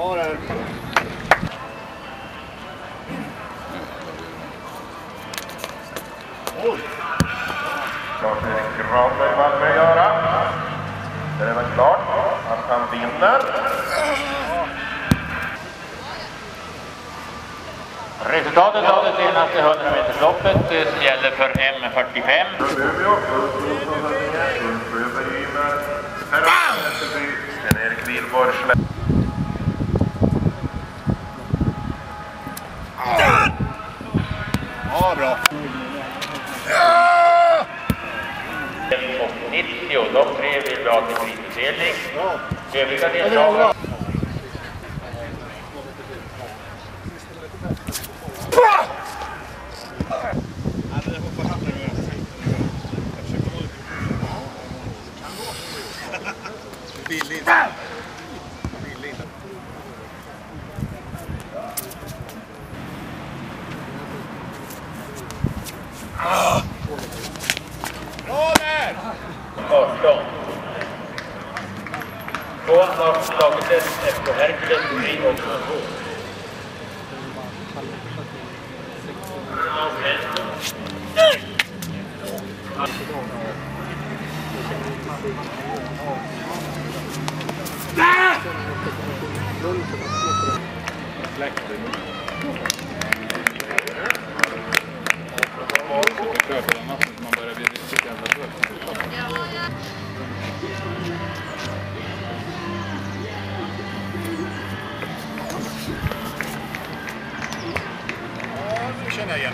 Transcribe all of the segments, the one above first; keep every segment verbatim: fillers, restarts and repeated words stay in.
Ja, det är. Oj! Lars-Erik Granberg Malmö göra. Det är väl klart att han vinner. Resultatet av det senaste hundra metersloppet som gäller för M fyrtiofem. Sven-Erik Wilborg. Ja, bra. Och nittio, de tre vill dra till prisutdelning. Övriga deltagare. Billigt. Billigt. Bra där! arton. Tvåan Lars Lagerstedt efter Herkules tre och två. Man börjar bli riktigt jävla trött. Ja, nu känner jag igen.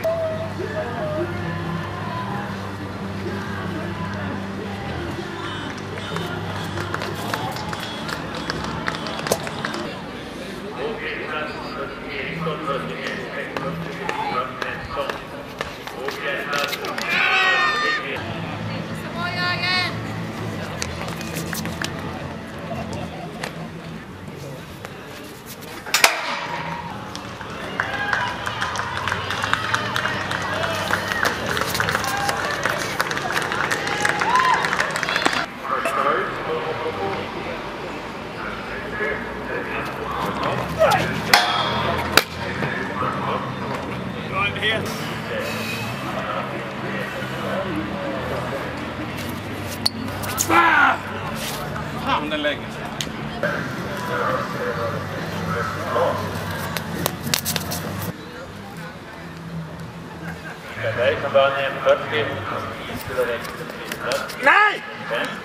Fan, den lägger sig. Berg som vann M fyrtio. Nej!